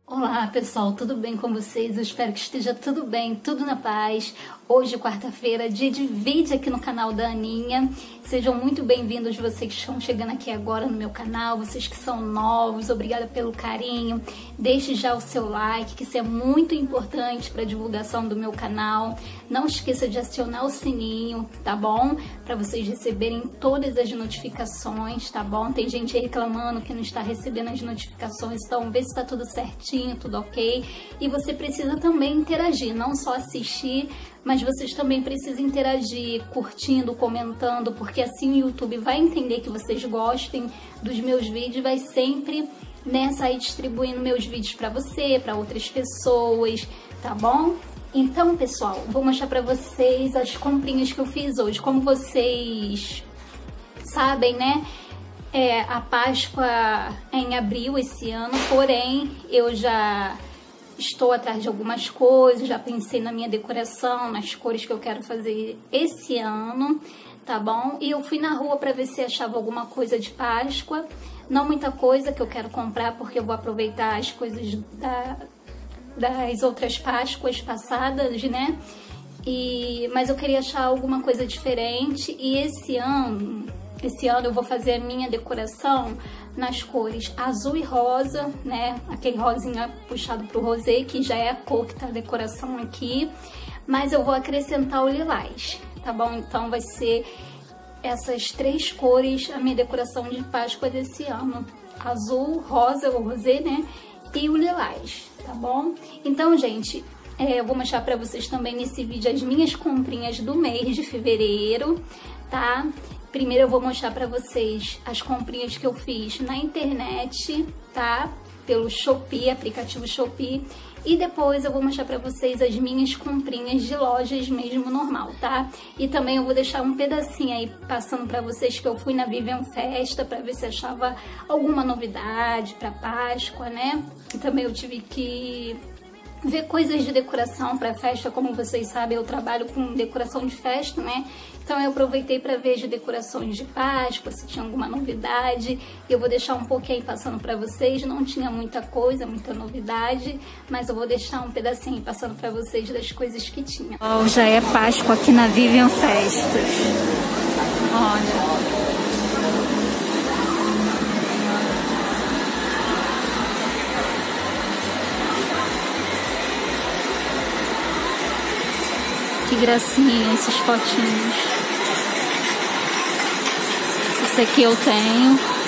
Olá pessoal, tudo bem com vocês? Eu espero que esteja tudo bem, tudo na paz. Hoje, quarta-feira, dia de vídeo aqui no canal da Aninha. Sejam muito bem-vindos vocês que estão chegando aqui agora no meu canal, vocês que são novos, obrigada pelo carinho. Deixe já o seu like, que isso é muito importante para a divulgação do meu canal. Não esqueça de acionar o sininho, tá bom? Para vocês receberem todas as notificações, tá bom? Tem gente reclamando que não está recebendo as notificações, então vê se está tudo certinho, tudo ok. E você precisa também interagir, não só assistir, mas vocês também precisam interagir, curtindo, comentando, porque assim o YouTube vai entender que vocês gostem dos meus vídeos, vai sempre, né, sair distribuindo meus vídeos para você, para outras pessoas, tá bom? Então, pessoal, vou mostrar para vocês as comprinhas que eu fiz hoje. Como vocês sabem, né, a Páscoa é em abril esse ano, porém eu já estou atrás de algumas coisas, já pensei na minha decoração, nas cores que eu quero fazer esse ano, tá bom? E eu fui na rua para ver se achava alguma coisa de Páscoa. Não muita coisa que eu quero comprar, porque eu vou aproveitar as coisas das outras Páscoas passadas, né? Mas eu queria achar alguma coisa diferente e esse ano eu vou fazer a minha decoração nas cores azul e rosa, né? Aquele rosinha puxado pro rosé, que já é a cor que tá a decoração aqui. Mas eu vou acrescentar o lilás, tá bom? Então vai ser essas três cores a minha decoração de Páscoa desse ano. Azul, rosa, o rosé, né? E o lilás, tá bom? Então, gente, eu vou mostrar pra vocês também nesse vídeo as minhas comprinhas do mês de fevereiro, tá? Primeiro eu vou mostrar pra vocês as comprinhas que eu fiz na internet, tá? Pelo Shopee, aplicativo Shopee. E depois eu vou mostrar pra vocês as minhas comprinhas de lojas mesmo normal, tá? E também eu vou deixar um pedacinho aí passando pra vocês que eu fui na Vivian Festa pra ver se achava alguma novidade pra Páscoa, né? E também eu tive que ver coisas de decoração para festa. Como vocês sabem, eu trabalho com decoração de festa, né? Então eu aproveitei para ver as decorações de Páscoa, se tinha alguma novidade. Eu vou deixar um pouquinho aí passando para vocês. Não tinha muita coisa, muita novidade, mas eu vou deixar um pedacinho passando para vocês das coisas que tinha. Já é Páscoa aqui na Vivian Festas. Olha. Que gracinha esses potinhos. Esse aqui eu tenho.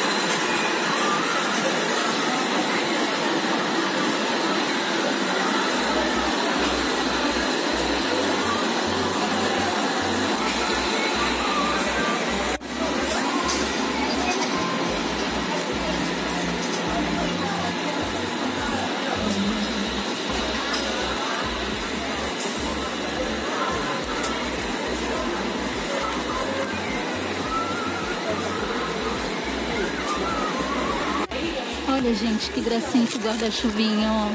Olha, gente, que gracinha esse guarda-chuvinho, ó.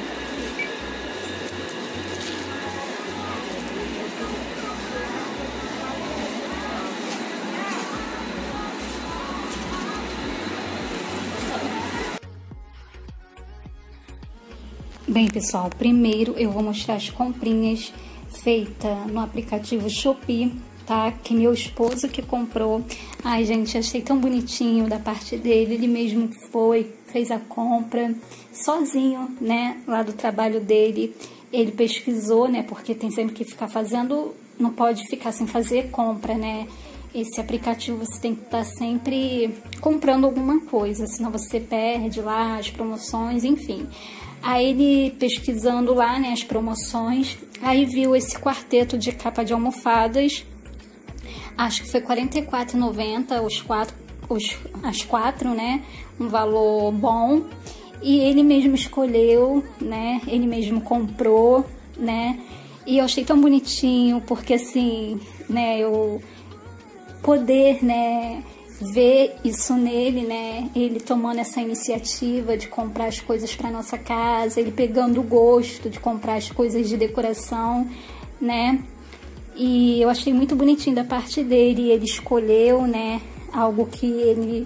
Bem, pessoal, primeiro eu vou mostrar as comprinhas feitas no aplicativo Shopee, tá? Que meu esposo que comprou. Ai, gente, achei tão bonitinho da parte dele. Ele mesmo fez a compra sozinho, né? Lá do trabalho dele. Ele pesquisou, né? Porque tem sempre que ficar fazendo, não pode ficar sem fazer compra, né? Esse aplicativo você tem que estar sempre comprando alguma coisa, senão você perde lá as promoções, enfim. Aí ele pesquisando lá, né, as promoções, aí viu esse quarteto de capa de almofadas. Acho que foi R$ 44,90 as quatro, né? Um valor bom. E ele mesmo escolheu, né? Ele mesmo comprou, né? E eu achei tão bonitinho, porque assim, né? Eu poder, né? Ver isso nele, né? Ele tomando essa iniciativa de comprar as coisas para nossa casa, ele pegando o gosto de comprar as coisas de decoração, né? E eu achei muito bonitinho da parte dele. Ele escolheu, né, algo que ele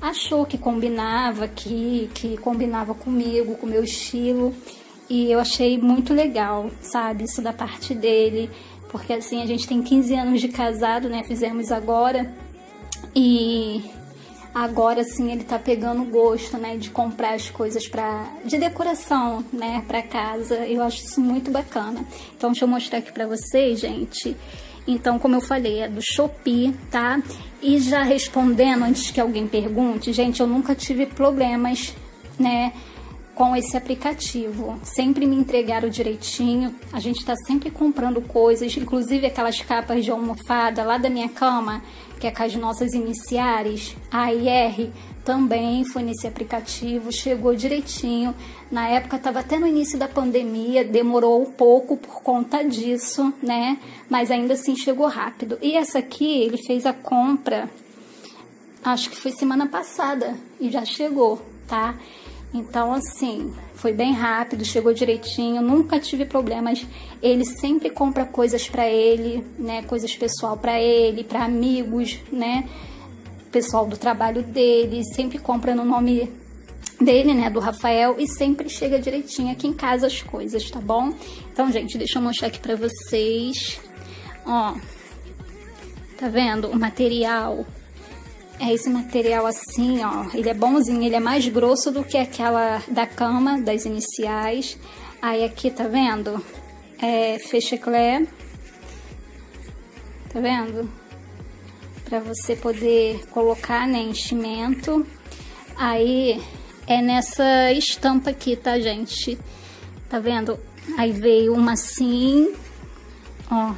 achou que combinava aqui, que combinava comigo, com o meu estilo. E eu achei muito legal, sabe, isso da parte dele. Porque assim, a gente tem 15 anos de casado, né, fizemos agora. E agora sim ele tá pegando gosto, né, de comprar as coisas de decoração, né, pra casa. Eu acho isso muito bacana. Então deixa eu mostrar aqui pra vocês, gente. Então, como eu falei, é do Shopee, tá? E já respondendo, antes que alguém pergunte, gente, eu nunca tive problemas, né, com esse aplicativo. Sempre me entregaram direitinho. A gente tá sempre comprando coisas, inclusive aquelas capas de almofada lá da minha cama, que é com as nossas iniciais, a IR, também foi nesse aplicativo, chegou direitinho. Na época estava até no início da pandemia, demorou um pouco por conta disso, né? Mas ainda assim chegou rápido. E essa aqui, ele fez a compra, acho que foi semana passada, e já chegou, tá? Então, assim, foi bem rápido, chegou direitinho, nunca tive problemas. Ele sempre compra coisas pra ele, né? Coisas pessoal pra ele, pra amigos, né? Pessoal do trabalho dele, sempre compra no nome dele, né? Do Rafael, e sempre chega direitinho aqui em casa as coisas, tá bom? Então, gente, deixa eu mostrar aqui pra vocês. Ó, tá vendo? O material... É esse material assim, ó, ele é bonzinho, ele é mais grosso do que aquela da cama, das iniciais. Aí aqui, tá vendo? É fecheclé, tá vendo? Pra você poder colocar, né, enchimento. Aí é nessa estampa aqui, tá, gente? Tá vendo? Aí veio uma assim, ó,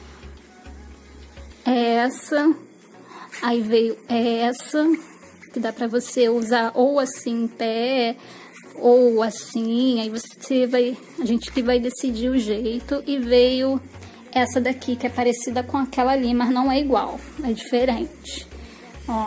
essa... Aí veio essa, que dá pra você usar ou assim em pé, ou assim, aí a gente que vai decidir o jeito. E veio essa daqui, que é parecida com aquela ali, mas não é igual, é diferente. Ó,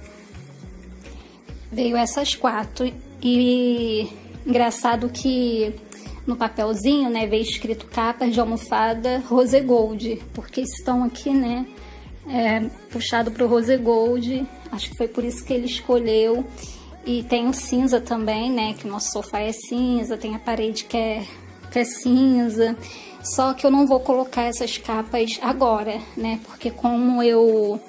veio essas 4, e engraçado que no papelzinho, né, veio escrito capas de almofada Rose Gold, porque estão aqui, né, puxado pro Rose Gold, acho que foi por isso que ele escolheu. E tem o cinza também, né, que o nosso sofá é cinza, tem a parede que é cinza. Só que eu não vou colocar essas capas agora, né, porque como eu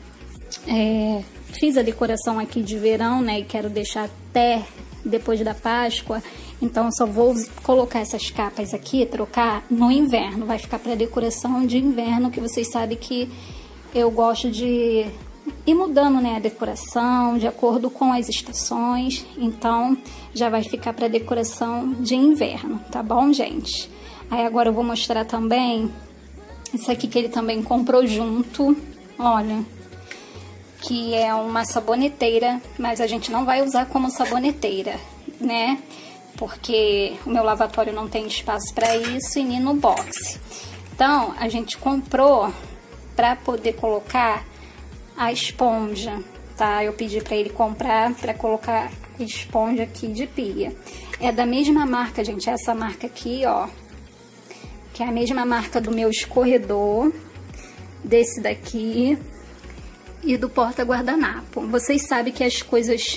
fiz a decoração aqui de verão, né, e quero deixar até depois da Páscoa, então eu só vou colocar essas capas aqui, trocar no inverno, vai ficar para decoração de inverno, que vocês sabem que eu gosto de ir mudando, né, a decoração de acordo com as estações. Então já vai ficar para decoração de inverno, tá bom, gente? Aí agora eu vou mostrar também isso aqui que ele também comprou junto, olha, que é uma saboneteira, mas a gente não vai usar como saboneteira, né? Porque o meu lavatório não tem espaço para isso e nem no box. Então a gente comprou para poder colocar a esponja, tá? Eu pedi para ele comprar para colocar a esponja aqui de pia. É da mesma marca, gente, essa marca aqui, ó, que é a mesma marca do meu escorredor, desse daqui e do porta-guardanapo. Vocês sabem que as coisas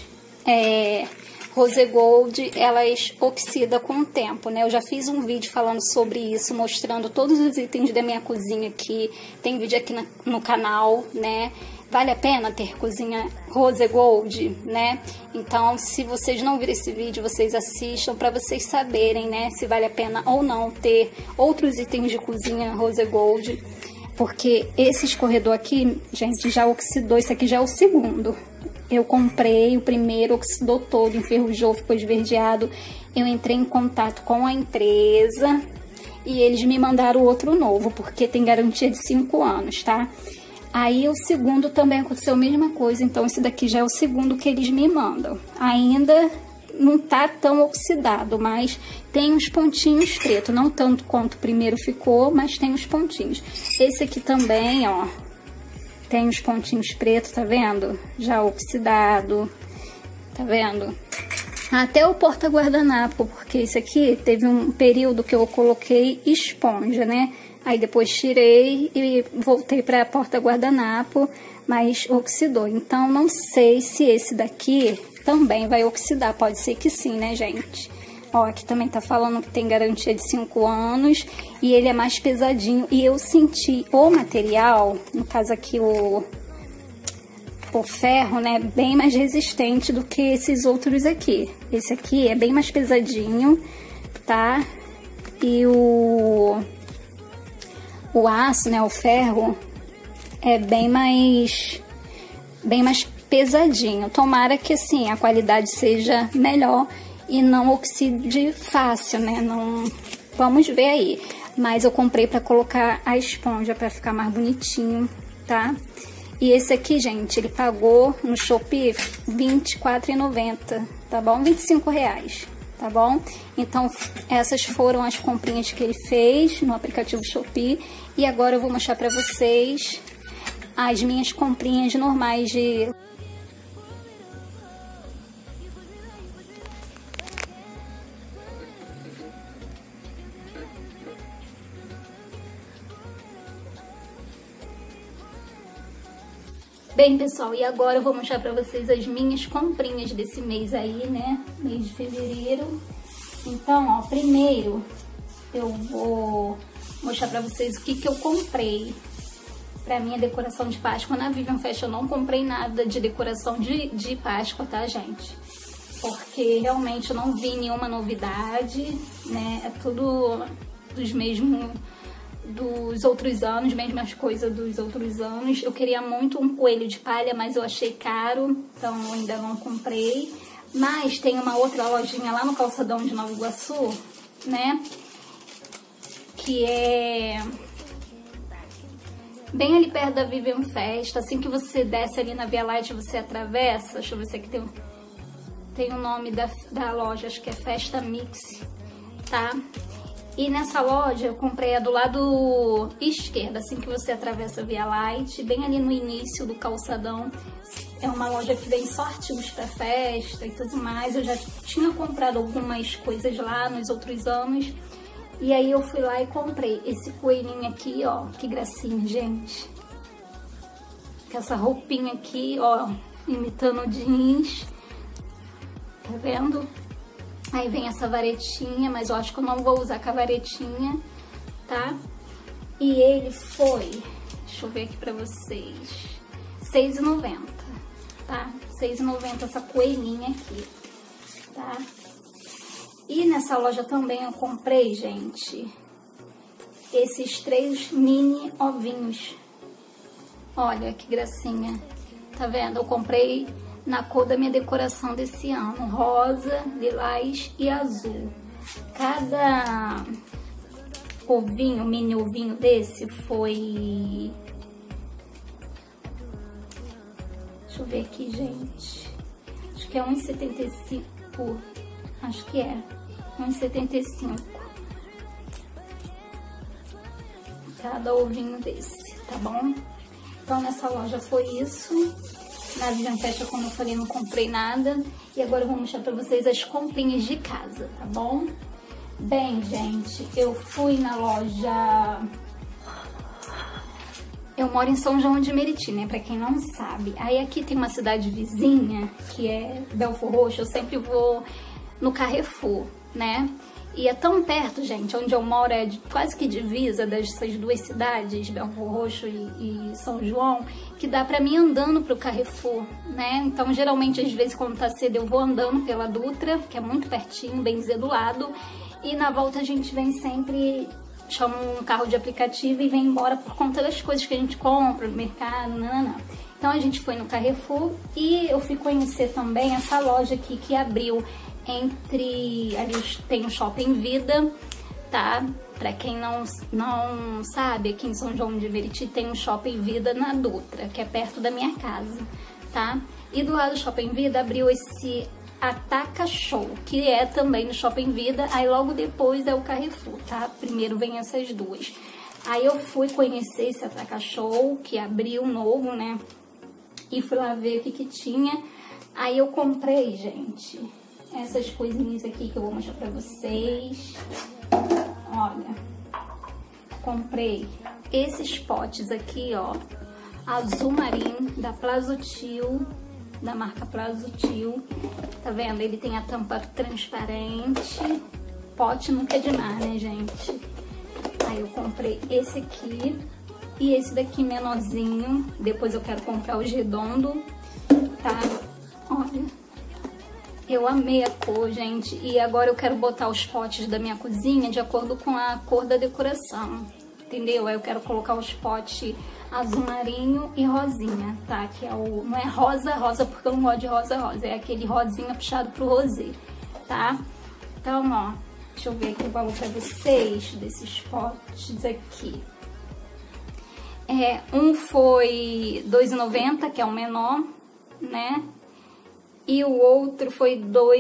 Rose Gold, elas oxidam com o tempo, né? Eu já fiz um vídeo falando sobre isso, mostrando todos os itens da minha cozinha aqui. Tem vídeo aqui no canal, né? Vale a pena ter cozinha Rose Gold, né? Então, se vocês não viram esse vídeo, vocês assistam para vocês saberem, né? Se vale a pena ou não ter outros itens de cozinha Rose Gold. Porque esse escorredor aqui, gente, já oxidou. Esse aqui já é o segundo. Eu comprei, o primeiro oxidou todo, enferrujou, ficou esverdeado. Eu entrei em contato com a empresa e eles me mandaram outro novo, porque tem garantia de 5 anos, tá? Aí o segundo também aconteceu a mesma coisa, então esse daqui já é o segundo que eles me mandam. Ainda não tá tão oxidado, mas tem uns pontinhos pretos, não tanto quanto o primeiro ficou, mas tem uns pontinhos. Esse aqui também, ó, tem uns pontinhos pretos, tá vendo? Já oxidado, tá vendo? Até o porta-guardanapo, porque esse aqui teve um período que eu coloquei esponja, né? Aí depois tirei e voltei para a porta guardanapo, mas oxidou. Então não sei se esse daqui também vai oxidar. Pode ser que sim, né, gente? Ó, aqui também tá falando que tem garantia de 5 anos e ele é mais pesadinho. E eu senti o material, no caso aqui o ferro, né, bem mais resistente do que esses outros aqui. Esse aqui é bem mais pesadinho, tá? E o aço, né, o ferro, é bem mais pesadinho. Tomara que, assim, a qualidade seja melhor e não oxide fácil, né? Não... Vamos ver aí. Mas eu comprei pra colocar a esponja pra ficar mais bonitinho, tá? E esse aqui, gente, ele pagou no Shopee R$24,90, tá bom? R$25, tá bom? Então, essas foram as comprinhas que ele fez no aplicativo Shopee. E agora eu vou mostrar pra vocês as minhas comprinhas normais de... Bem, pessoal, e agora eu vou mostrar pra vocês as minhas comprinhas desse mês aí, né? Mês de fevereiro. Então, ó, primeiro eu vou mostrar pra vocês o que eu comprei pra minha decoração de Páscoa. Na Vivian Fashion eu não comprei nada de decoração de Páscoa, tá, gente? Porque realmente eu não vi nenhuma novidade, né? É tudo dos outros anos, mesmas coisas dos outros anos. Eu queria muito um coelho de palha, mas eu achei caro, então eu ainda não comprei. Mas tem uma outra lojinha lá no calçadão de Nova Iguaçu, né, que é bem ali perto da Vivian Festa. Assim que você desce ali na Via Light, você atravessa, deixa eu ver se aqui tem o nome da loja, acho que é Festa Mix, tá? E nessa loja eu comprei a do lado esquerdo, assim que você atravessa a Via Light, bem ali no início do calçadão. É uma loja que vem só artigos pra festa e tudo mais. Eu já tinha comprado algumas coisas lá nos outros anos. E aí eu fui lá e comprei esse coelhinho aqui, ó. Que gracinha, gente. Com essa roupinha aqui, ó, imitando jeans. Tá vendo? Aí vem essa varetinha, mas eu acho que eu não vou usar com a varetinha, tá? E ele foi, deixa eu ver aqui pra vocês, R$6,90, tá? R$6,90 essa coelhinha aqui, tá? E nessa loja também eu comprei, gente, esses 3 mini ovinhos. Olha que gracinha, tá vendo? Eu comprei na cor da minha decoração desse ano, rosa, lilás e azul. Cada ovinho, mini ovinho desse foi... Deixa eu ver aqui, gente. Acho que é R$1,75. Acho que é R$1,75. Cada ovinho desse, tá bom? Então nessa loja foi isso. Na Vivian Fashion, como eu falei, não comprei nada. E agora eu vou mostrar pra vocês as comprinhas de casa, tá bom? Bem, gente, eu fui na loja... Eu moro em São João de Meriti, né? Pra quem não sabe. Aí aqui tem uma cidade vizinha, que é Belfor Roxo. Eu sempre vou no Carrefour, né? E é tão perto, gente, onde eu moro é quase que divisa dessas duas cidades, Belfor Roxo e São João, que dá pra mim andando pro Carrefour, né? Então, geralmente, às vezes, quando tá cedo, eu vou andando pela Dutra, que é muito pertinho, bem dizer, do lado. E na volta a gente vem sempre, chama um carro de aplicativo e vem embora por conta das coisas que a gente compra no mercado, nanana. Então, a gente foi no Carrefour e eu fui conhecer também essa loja aqui que abriu ali tem o Shopping Vida, tá? Pra quem não sabe, aqui em São João de Meriti tem um Shopping Vida na Dutra, que é perto da minha casa, tá? E do lado do Shopping Vida abriu esse Ataca Show, que é também no Shopping Vida, aí logo depois é o Carrefour, tá? Primeiro vem essas duas. Aí eu fui conhecer esse Ataca Show, que abriu novo, né? E fui lá ver o que tinha. Aí eu comprei, gente, essas coisinhas aqui que eu vou mostrar pra vocês. Olha, comprei esses potes aqui, ó, azul marinho, da Plazutil, da marca Plazutil. Tá vendo? Ele tem a tampa transparente. Pote nunca é demais, né, gente? Aí eu comprei esse aqui e esse daqui menorzinho. Depois eu quero comprar o redondo, tá? Olha, eu amei a cor, gente. E agora eu quero botar os potes da minha cozinha de acordo com a cor da decoração, entendeu? Aí eu quero colocar os potes azul marinho e rosinha, tá? Que é o... não é rosa porque eu não gosto de rosa. É aquele rosinha puxado pro rosé, tá? Então, ó, deixa eu ver aqui o valor pra vocês desses potes aqui. Um foi R$2,90, que é o menor, né? E o outro foi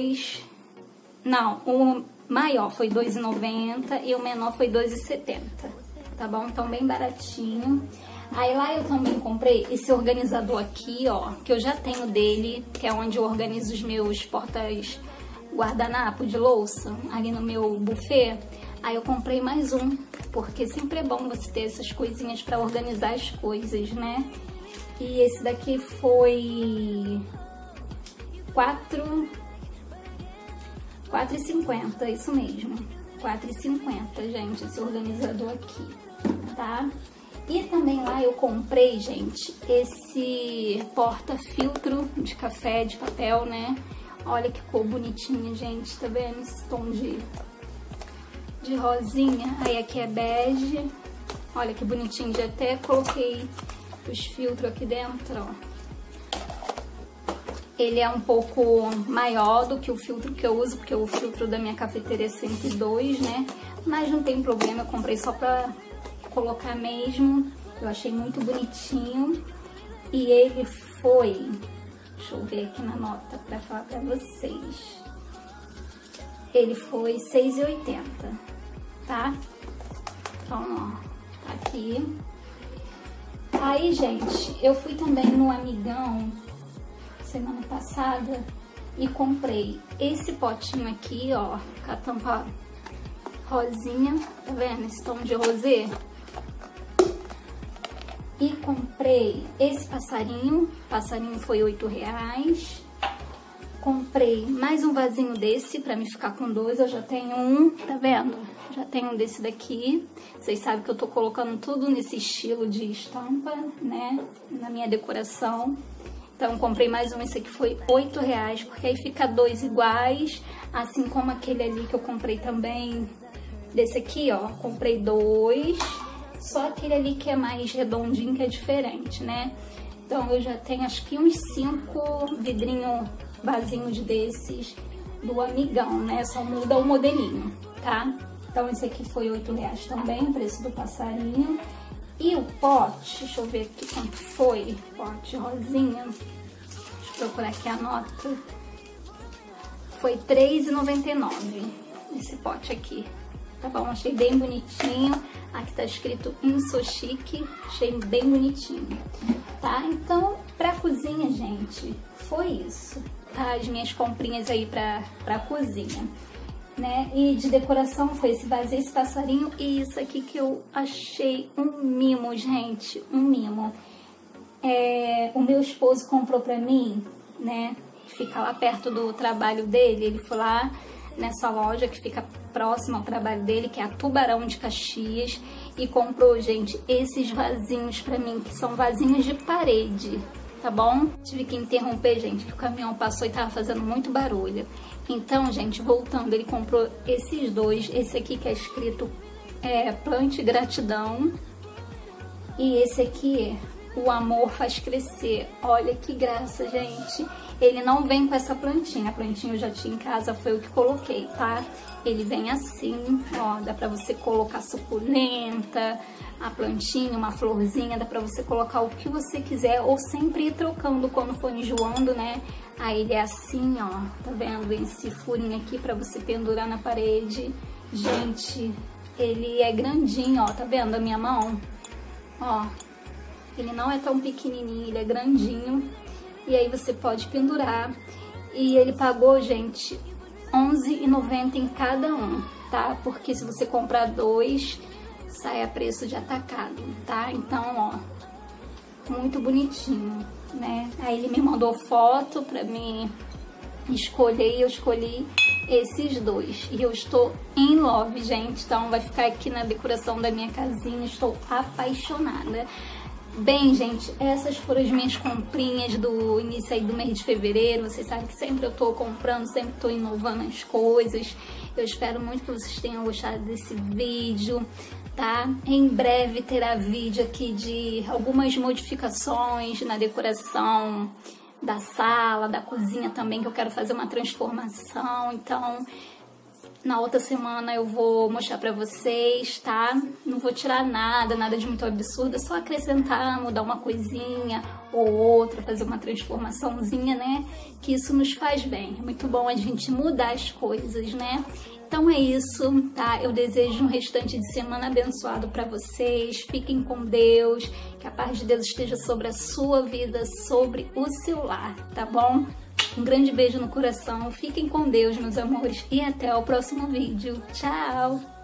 o maior foi R$2,90 e o menor foi R$2,70, tá bom? Então, bem baratinho. Aí lá eu também comprei esse organizador aqui, ó, que eu já tenho dele, que é onde eu organizo os meus portas guardanapo de louça, ali no meu buffet. Aí eu comprei mais um, porque sempre é bom você ter essas coisinhas pra organizar as coisas, né? E esse daqui foi R$4,50, isso mesmo, R$4,50, gente, esse organizador aqui, tá? E também lá eu comprei, gente, esse porta-filtro de café, de papel, né? Olha que cor bonitinha, gente, tá vendo? Esse tom de rosinha. Aí aqui é bege. Olha que bonitinho, já até coloquei os filtros aqui dentro, ó. Ele é um pouco maior do que o filtro que eu uso, porque o filtro da minha cafeteira é 102, né? Mas não tem problema, eu comprei só pra colocar mesmo. Eu achei muito bonitinho. E ele foi... deixa eu ver aqui na nota pra falar pra vocês. Ele foi R$6,80, tá? Então, ó, tá aqui. Aí, gente, eu fui também no Amigão semana passada e comprei esse potinho aqui, ó, com a tampa rosinha, tá vendo? Esse tom de rosé. E comprei esse passarinho foi R$8. Comprei mais um vasinho desse pra me ficar com dois, eu já tenho um, tá vendo? Já tenho um desse daqui. Vocês sabem que eu tô colocando tudo nesse estilo de estampa, né? Na minha decoração. Então, comprei mais um, esse aqui foi R$8, porque aí fica dois iguais, assim como aquele ali que eu comprei também. Desse aqui, ó, comprei dois. Só aquele ali que é mais redondinho, que é diferente, né? Então, eu já tenho acho que uns 5 vidrinhos, vasinhos desses do Amigão, né? Só muda o modelinho, tá? Então, esse aqui foi R$8 também, o preço do passarinho. E o pote, deixa eu ver aqui quanto foi, pote rosinha. Deixa eu procurar aqui a nota. Foi R$3,99 esse pote aqui. Tá bom? Achei bem bonitinho. Aqui tá escrito Insochique. Achei bem bonitinho. Tá? Então, pra cozinha, gente, foi isso. Tá? As minhas comprinhas aí pra cozinha. Né? E de decoração foi esse vasinho, esse passarinho e isso aqui que eu achei um mimo, gente. Um mimo. O meu esposo comprou pra mim, né? Fica lá perto do trabalho dele. Ele foi lá nessa loja que fica próximo ao trabalho dele, que é a Tubarão de Caxias, e comprou, gente, esses vasinhos pra mim, que são vasinhos de parede, tá bom? Tive que interromper, gente, que o caminhão passou e tava fazendo muito barulho. Então, gente, voltando, ele comprou esses dois, esse aqui que é escrito Plante Gratidão, e esse aqui, O Amor Faz Crescer. Olha que graça, gente. Ele não vem com essa plantinha, a plantinha eu já tinha em casa, foi o que coloquei, tá? Ele vem assim, ó, dá pra você colocar suculenta, a plantinha, uma florzinha, dá pra você colocar o que você quiser, ou sempre ir trocando quando for enjoando, né? Aí ele é assim, ó, tá vendo? Esse furinho aqui pra você pendurar na parede. Gente, ele é grandinho, ó, tá vendo a minha mão? Ó, ele não é tão pequenininho, ele é grandinho. E aí você pode pendurar. E ele pagou, gente, R$11,90 em cada um, tá? Porque se você comprar dois, sai a preço de atacado, tá? Então, ó, muito bonitinho, né? Aí ele me mandou foto pra mim escolher e eu escolhi esses dois. E eu estou em love, gente. Então vai ficar aqui na decoração da minha casinha. Estou apaixonada. Bem, gente, essas foram as minhas comprinhas do início aí do mês de fevereiro. Vocês sabem que sempre eu tô comprando, sempre tô inovando as coisas. Eu espero muito que vocês tenham gostado desse vídeo, tá? Em breve terá vídeo aqui de algumas modificações na decoração da sala, da cozinha também, que eu quero fazer uma transformação. Então, na outra semana eu vou mostrar pra vocês, tá? Não vou tirar nada de muito absurdo, é só acrescentar, mudar uma coisinha ou outra, fazer uma transformaçãozinha, né? Que isso nos faz bem. É muito bom a gente mudar as coisas, né? Então é isso, tá? Eu desejo um restante de semana abençoado pra vocês. Fiquem com Deus, que a paz de Deus esteja sobre a sua vida, sobre o seu lar, tá bom? Um grande beijo no coração, fiquem com Deus, meus amores, e até o próximo vídeo. Tchau!